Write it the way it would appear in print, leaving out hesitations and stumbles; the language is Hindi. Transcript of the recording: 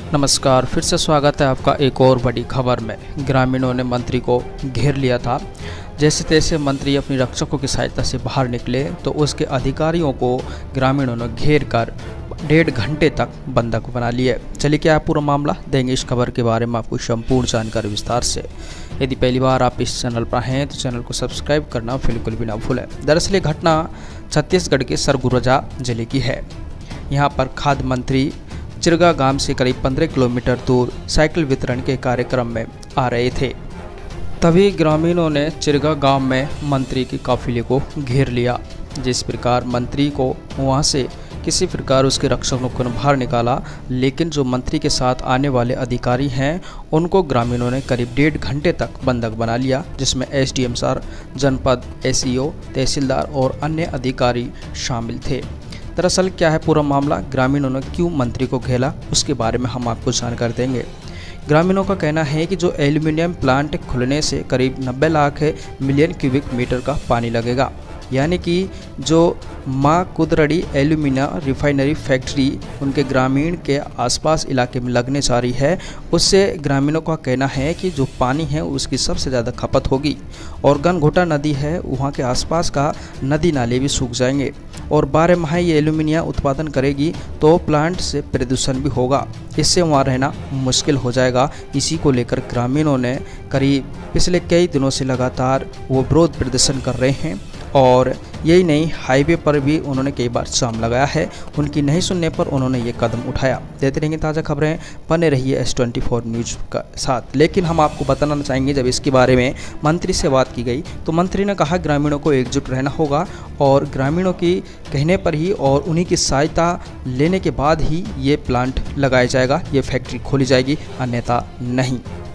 नमस्कार, फिर से स्वागत है आपका एक और बड़ी खबर में। ग्रामीणों ने मंत्री को घेर लिया था। जैसे तैसे मंत्री अपनी रक्षकों की सहायता से बाहर निकले तो उसके अधिकारियों को ग्रामीणों ने घेर कर 1.5 घंटे तक बंधक बना लिए। चलिए क्या है पूरा मामला, देंगे इस खबर के बारे में आपको संपूर्ण जानकारी विस्तार से। यदि पहली बार आप इस चैनल पर हैं तो चैनल को सब्सक्राइब करना बिल्कुल भी ना भूलें। दरअसल ये घटना छत्तीसगढ़ के सरगुजा जिले की है। यहाँ पर खाद्य मंत्री चिरगा गांव से करीब 15 किलोमीटर दूर साइकिल वितरण के कार्यक्रम में आ रहे थे। तभी ग्रामीणों ने चिरगा गांव में मंत्री के काफिले को घेर लिया। जिस प्रकार मंत्री को वहां से किसी प्रकार उसके रक्षकों को बाहर निकाला, लेकिन जो मंत्री के साथ आने वाले अधिकारी हैं उनको ग्रामीणों ने करीब 1.5 घंटे तक बंधक बना लिया, जिसमें एसडीएम सर, जनपद एसईओ, तहसीलदार और अन्य अधिकारी शामिल थे। दरअसल क्या है पूरा मामला, ग्रामीणों ने क्यों मंत्री को घेरा, उसके बारे में हम आपको जानकारी देंगे। ग्रामीणों का कहना है कि जो एल्यूमिनियम प्लांट खुलने से करीब 90 लाख मिलियन क्यूबिक मीटर का पानी लगेगा, यानी कि जो माँ कुदरड़ी एल्यूमिना रिफाइनरी फैक्ट्री उनके ग्रामीण के आसपास इलाके में लगने जा रही है, उससे ग्रामीणों का कहना है कि जो पानी है उसकी सबसे ज़्यादा खपत होगी और गनघोटा नदी है वहाँ के आसपास का नदी नाले भी सूख जाएंगे और 12 माह ये एल्यूमिनिया उत्पादन करेगी तो प्लांट से प्रदूषण भी होगा, इससे वहाँ रहना मुश्किल हो जाएगा। इसी को लेकर ग्रामीणों ने करीब पिछले कई दिनों से लगातार वो विरोध प्रदर्शन कर रहे हैं और यही नहीं, हाईवे पर भी उन्होंने कई बार जाम लगाया है। उनकी नहीं सुनने पर उन्होंने ये कदम उठाया। देते रहेंगे ताज़ा खबरें, बने रहिए S24 न्यूज़ का साथ। लेकिन हम आपको बताना चाहेंगे, जब इसके बारे में मंत्री से बात की गई तो मंत्री ने कहा ग्रामीणों को एकजुट रहना होगा और ग्रामीणों की कहने पर ही और उन्हीं की सहायता लेने के बाद ही ये प्लांट लगाया जाएगा, ये फैक्ट्री खोली जाएगी, अन्यथा नहीं।